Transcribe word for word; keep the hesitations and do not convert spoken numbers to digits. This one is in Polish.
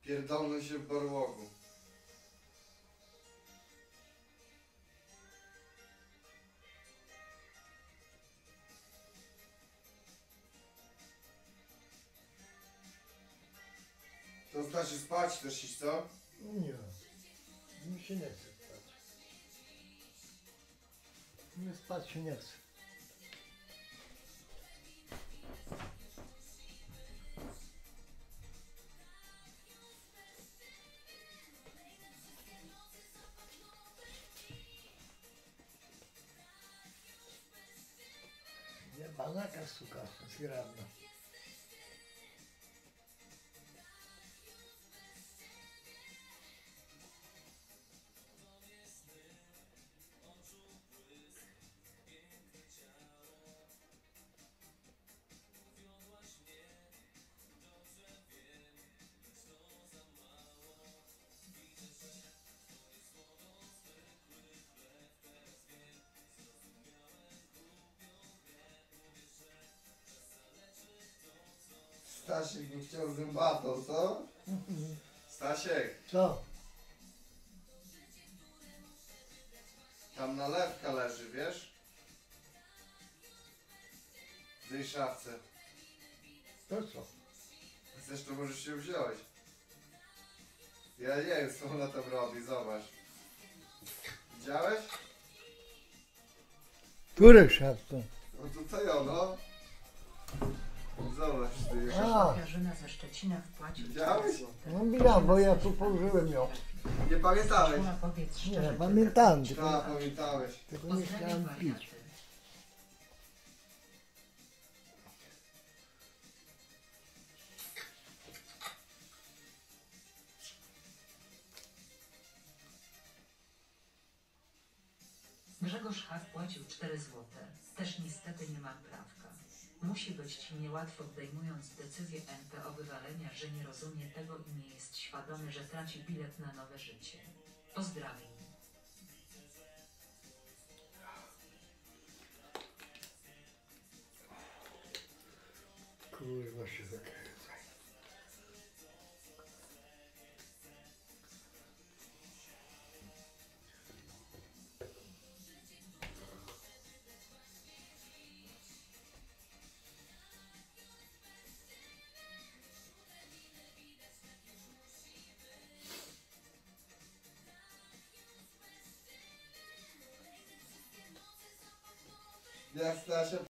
Pierdolną się w barłogu. To znaczy spać też iść, co? Nie. Mi się nie chce spać. Nie spać się nie chce. Jebana kasuka zgrabna. Stasiek by chciał zębatą, co? Stasiek, Co? tam nalewka leży, wiesz? W tej szafce. To co? Chcesz, to możesz się wziąć. Ja nie wiem, co ona tam robi, zobacz. Widziałeś? Które szafce? No tutaj ono. Zobacz ty. A. Jarzyna ze Szczecina wpłacił Widziałeś? No widziałem, bo ja tu położyłem ją. Nie pamiętałeś? Szkoła, powiedz szczerze, Nie, pamiętam, A, tylko, pamiętałeś. tylko nie Pozdrawiam chciałem wariaty. pić. Grzegorz H. wpłacił cztery złote. Też niestety nie mam prawka. Musi być ci niełatwo, podejmując decyzję N P o wywalenia, że nie rozumie tego i nie jest świadomy, że traci bilet na nowe życie. Pozdrawiam. Kurwa się zakręcaj. Ja Stasia